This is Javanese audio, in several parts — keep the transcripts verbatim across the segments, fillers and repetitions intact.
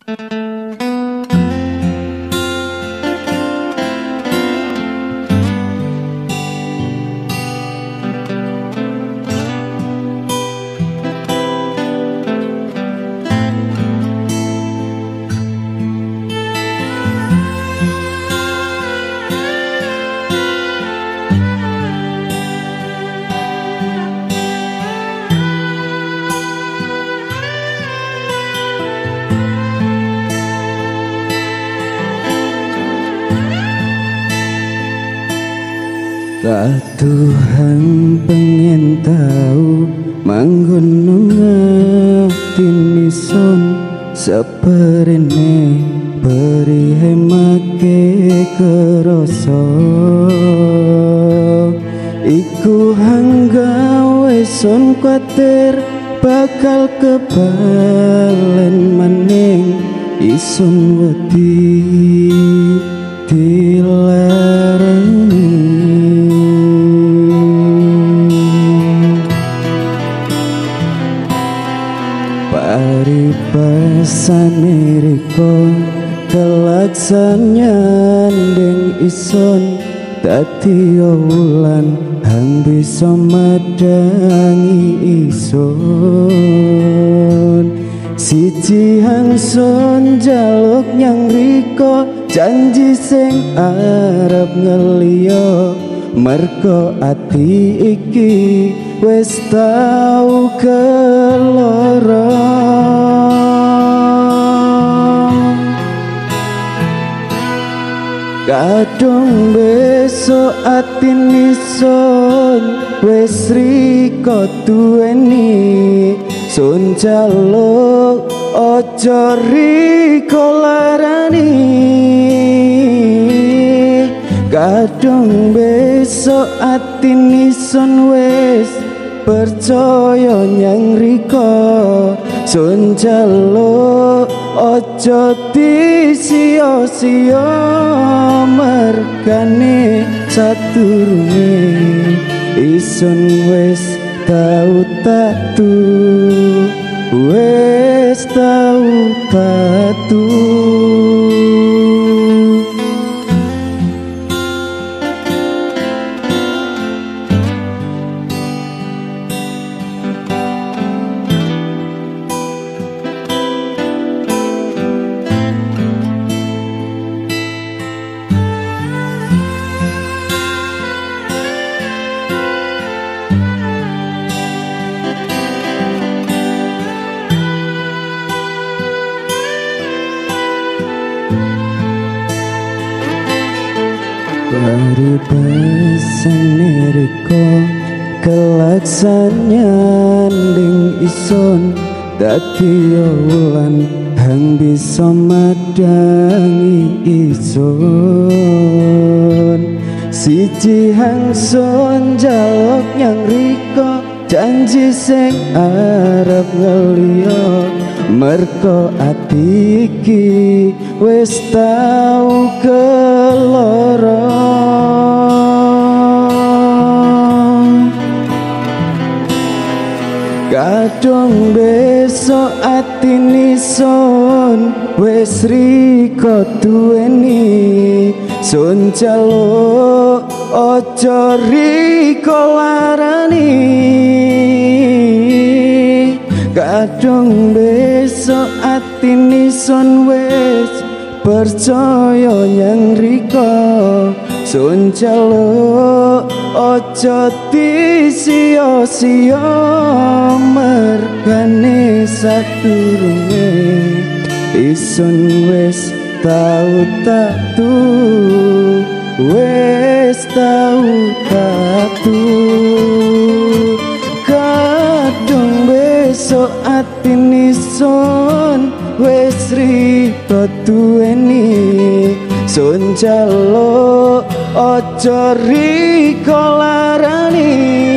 Tak Tuhan pengen tahu manggono ngatini son seperene beri hemake keroso iku hanggawe son kuatir bakal kebalen maning ison wedi dilarani paribasane riko kelaksanyan deng ison dadi wulan hang bisa madangi ison siji hang son jaluk nyang riko janji sing arep ngeliyo merko ati iki wis tau keloro kadung besok ati nison wis riko duweni sun jaluk ojo riko larani kadung besok ati nison wis percaya nyang riko sun jaluk ojo disio-sio mergane sadurunge ison wis tau tatu wis tau tatu paribasane riko kelaksanyan ding ison dadi wulan hang bisa madangi ison siji hang son jaluk nyang riko janji sing arep ngeliyo merko ati iki wis tau keloro kadung besok ati nison wis riko duweni sun jaluk ojo riko larani kadung besok ati nison wis percaya nyang riko sun jaluk ojo disio-sio mergane sadurunge ison wis tau tatu wis tau tatu kadung besok ati nison wis riko duweni sun jaluk ojo riko larani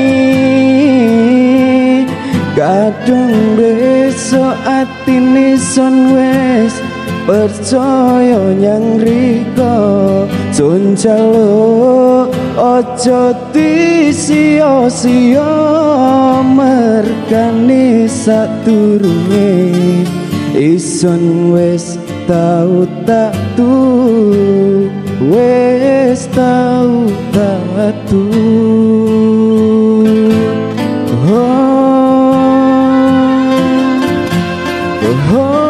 kadung besok ati nison wis percaya nyang riko sun jaluk ojo disio-sio mergane sadurunge ison wes tau tak tu, wes tau tak tu. Oh, oh, oh.